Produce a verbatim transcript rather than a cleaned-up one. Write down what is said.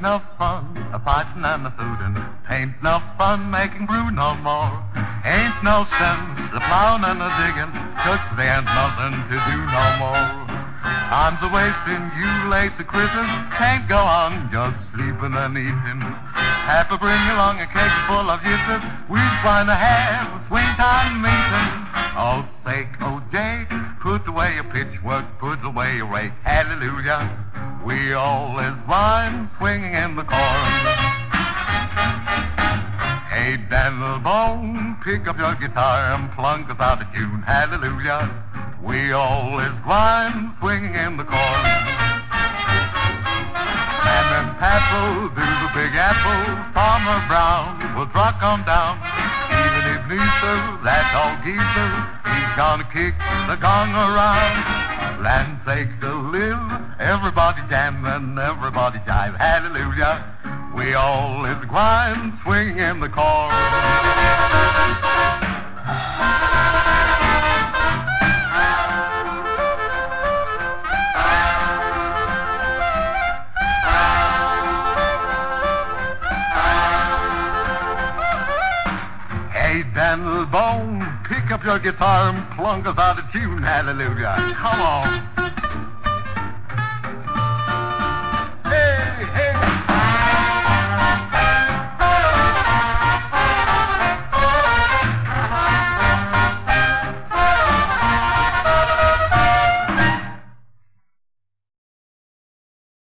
enough fun a-fighting and a-footin'. Ain't enough fun making brew no more. Ain't no sense a-plowing and a-digging, 'cause there ain't nothing to do no more. Time's a-wasting, you lazy critters, can't go on just sleeping and eating. Have to bring along a cake full of yitters, we're going to have a swing time meeting. Oh, sake, oh, Jake, put away your pitchwork, put away your rake, hallelujah. We all is wine swinging in the corn. Hey, Daniel Bone, pick up your guitar and plunk us out a tune, hallelujah. We all is wine swinging in the corn. Sam and Pappel do the Big Apple, Farmer Brown will rock on down. Even if Lisa, that old geezer, he's gonna kick the gong around. Land's sake to live, everybody jam and everybody jive, hallelujah. We all is wine swinging in the corn. Daniel Bone, pick up your guitar and plunk us out a tune, hallelujah. Come on.